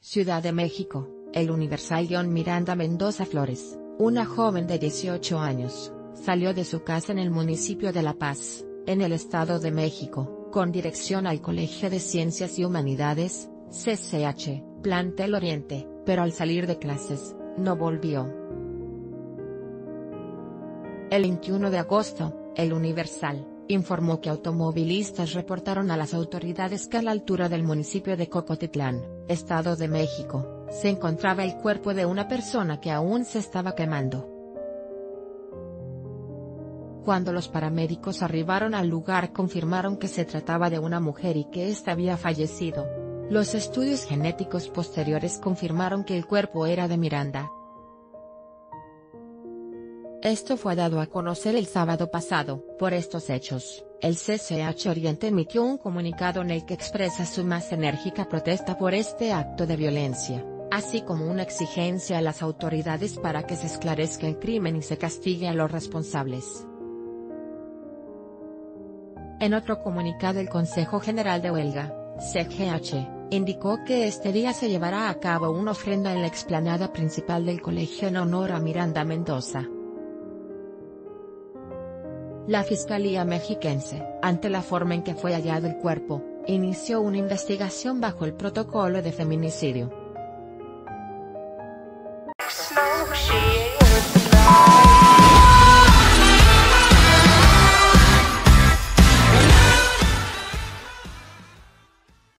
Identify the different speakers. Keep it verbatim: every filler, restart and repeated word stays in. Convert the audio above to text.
Speaker 1: Ciudad de México, El Universal. Miranda Mendoza Flores, una joven de dieciocho años, salió de su casa en el municipio de La Paz, en el Estado de México, con dirección al Colegio de Ciencias y Humanidades, C C H, Plantel Oriente, pero al salir de clases, no volvió. El veintiuno de agosto, El Universal informó que automovilistas reportaron a las autoridades que a la altura del municipio de Cocotitlán, Estado de México, se encontraba el cuerpo de una persona que aún se estaba quemando. Cuando los paramédicos arribaron al lugar confirmaron que se trataba de una mujer y que ésta había fallecido. Los estudios genéticos posteriores confirmaron que el cuerpo era de Miranda. Esto fue dado a conocer el sábado pasado. Por estos hechos, el C C H Oriente emitió un comunicado en el que expresa su más enérgica protesta por este acto de violencia, así como una exigencia a las autoridades para que se esclarezca el crimen y se castigue a los responsables. En otro comunicado, el Consejo General de Huelga, C G H, indicó que este día se llevará a cabo una ofrenda en la explanada principal del colegio en honor a Miranda Mendoza. La Fiscalía mexiquense, ante la forma en que fue hallado el cuerpo, inició una investigación bajo el protocolo de feminicidio.